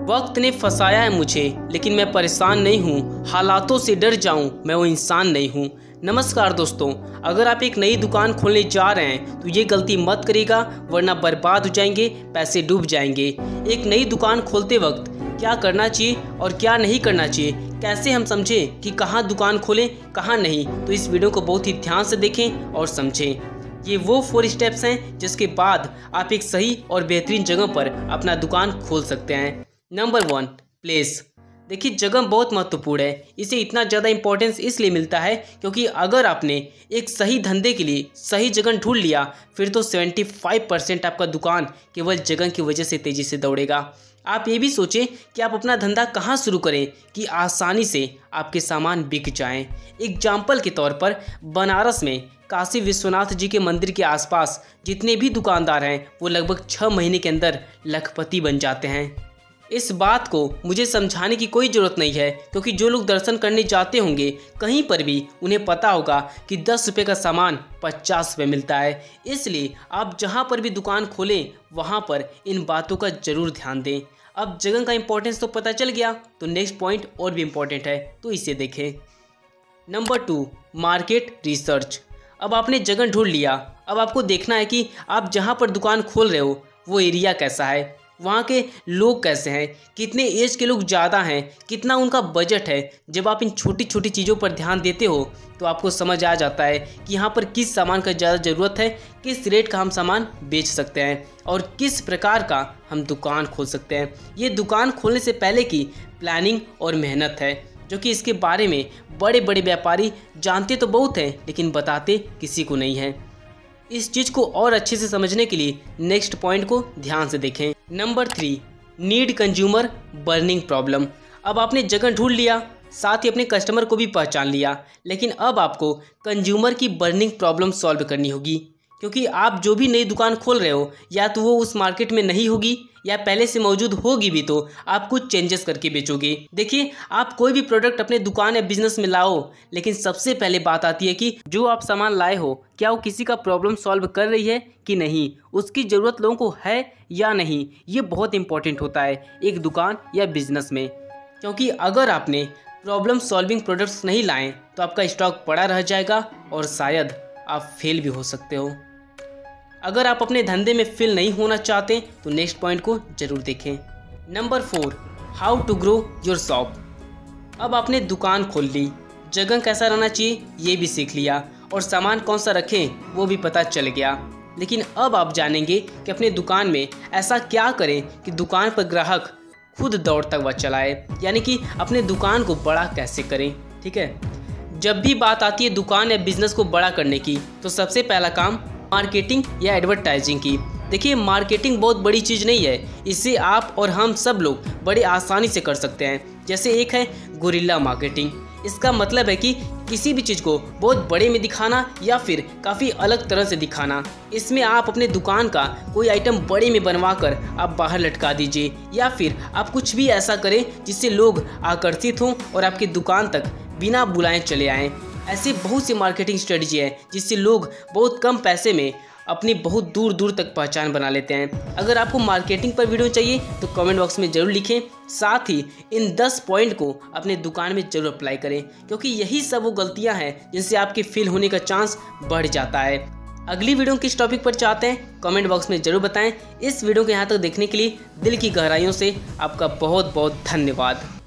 वक्त ने फंसाया है मुझे, लेकिन मैं परेशान नहीं हूँ। हालातों से डर जाऊँ, मैं वो इंसान नहीं हूँ। नमस्कार दोस्तों, अगर आप एक नई दुकान खोलने जा रहे हैं तो ये गलती मत करिएगा, वरना बर्बाद हो जाएंगे, पैसे डूब जाएंगे। एक नई दुकान खोलते वक्त क्या करना चाहिए और क्या नहीं करना चाहिए, कैसे हम समझें कि कहाँ दुकान खोलें कहाँ नहीं, तो इस वीडियो को बहुत ही ध्यान से देखें और समझें। ये वो 4 स्टेप्स हैं जिसके बाद आप एक सही और बेहतरीन जगह पर अपना दुकान खोल सकते हैं। Number 1, place. देखिए, जगह बहुत महत्वपूर्ण है। इसे इतना ज़्यादा इंपॉर्टेंस इसलिए मिलता है क्योंकि अगर आपने एक सही धंधे के लिए सही जगह ढूंढ लिया, फिर तो 75% आपका दुकान केवल जगह की वजह से तेज़ी से दौड़ेगा। आप ये भी सोचें कि आप अपना धंधा कहाँ शुरू करें कि आसानी से आपके सामान बिक जाएं। एग्जाम्पल के तौर पर बनारस में काशी विश्वनाथ जी के मंदिर के आसपास जितने भी दुकानदार हैं वो लगभग 6 महीने के अंदर लखपति बन जाते हैं। इस बात को मुझे समझाने की कोई ज़रूरत नहीं है, क्योंकि जो लोग दर्शन करने जाते होंगे कहीं पर भी उन्हें पता होगा कि 10 रुपये का सामान 50 रुपये मिलता है। इसलिए आप जहां पर भी दुकान खोलें वहां पर इन बातों का ज़रूर ध्यान दें। अब जगह का इंपॉर्टेंस तो पता चल गया, तो नेक्स्ट पॉइंट और भी इम्पोर्टेंट है, तो इसे देखें। Number 2, market research. अब आपने जगह ढूंढ लिया, अब आपको देखना है कि आप जहां पर दुकान खोल रहे हो वो एरिया कैसा है, वहाँ के लोग कैसे हैं, कितने एज के लोग ज़्यादा हैं, कितना उनका बजट है। जब आप इन छोटी छोटी चीज़ों पर ध्यान देते हो तो आपको समझ आ जाता है कि यहाँ पर किस सामान का ज़्यादा ज़रूरत है, किस रेट का हम सामान बेच सकते हैं और किस प्रकार का हम दुकान खोल सकते हैं। ये दुकान खोलने से पहले की प्लानिंग और मेहनत है, जो कि इसके बारे में बड़े बड़े व्यापारी जानते तो बहुत हैं लेकिन बताते किसी को नहीं है। इस चीज़ को और अच्छे से समझने के लिए नेक्स्ट पॉइंट को ध्यान से देखें। Number 3, need consumer burning problem. अब आपने जगह ढूंढ लिया, साथ ही अपने कस्टमर को भी पहचान लिया, लेकिन अब आपको कंज्यूमर की बर्निंग प्रॉब्लम सॉल्व करनी होगी, क्योंकि आप जो भी नई दुकान खोल रहे हो या तो वो उस मार्केट में नहीं होगी या पहले से मौजूद होगी भी तो आप कुछ चेंजेस करके बेचोगे। देखिए, आप कोई भी प्रोडक्ट अपने दुकान या बिजनेस में लाओ, लेकिन सबसे पहले बात आती है कि जो आप सामान लाए हो क्या वो किसी का प्रॉब्लम सॉल्व कर रही है कि नहीं, उसकी ज़रूरत लोगों को है या नहीं। ये बहुत इंपॉर्टेंट होता है एक दुकान या बिजनेस में, क्योंकि अगर आपने प्रॉब्लम सॉल्विंग प्रोडक्ट्स नहीं लाए तो आपका स्टॉक पड़ा रह जाएगा और शायद आप फेल भी हो सकते हो। अगर आप अपने धंधे में फेल नहीं होना चाहते तो नेक्स्ट पॉइंट को जरूर देखें। Number 4, how to grow your shop. अब आपने दुकान खोल ली, जगह कैसा रहना चाहिए ये भी सीख लिया और सामान कौन सा रखें वो भी पता चल गया, लेकिन अब आप जानेंगे कि अपने दुकान में ऐसा क्या करें कि दुकान पर ग्राहक खुद दौड़ता हुआ चलाए, यानी कि अपने दुकान को बड़ा कैसे करें। ठीक है, जब भी बात आती है दुकान या बिजनेस को बड़ा करने की तो सबसे पहला काम मार्केटिंग या एडवर्टाइजिंग की। देखिए, मार्केटिंग बहुत बड़ी चीज़ नहीं है, इसे आप और हम सब लोग बड़े आसानी से कर सकते हैं। जैसे एक है गुरिल्ला मार्केटिंग। इसका मतलब है कि किसी भी चीज़ को बहुत बड़े में दिखाना या फिर काफ़ी अलग तरह से दिखाना। इसमें आप अपने दुकान का कोई आइटम बड़े में बनवा कर आप बाहर लटका दीजिए, या फिर आप कुछ भी ऐसा करें जिससे लोग आकर्षित हों और आपकी दुकान तक बिना बुलाए चले आएँ। ऐसी बहुत सी मार्केटिंग स्ट्रेटजी है जिससे लोग बहुत कम पैसे में अपनी बहुत दूर दूर तक पहचान बना लेते हैं। अगर आपको मार्केटिंग पर वीडियो चाहिए तो कमेंट बॉक्स में ज़रूर लिखें, साथ ही इन 10 पॉइंट को अपने दुकान में ज़रूर अप्लाई करें, क्योंकि यही सब वो गलतियां हैं जिनसे आपके फेल होने का चांस बढ़ जाता है। अगली वीडियो किस टॉपिक पर चाहते हैं कमेंट बॉक्स में ज़रूर बताएं। इस वीडियो को यहाँ तक देखने के लिए दिल की गहराइयों से आपका बहुत बहुत धन्यवाद।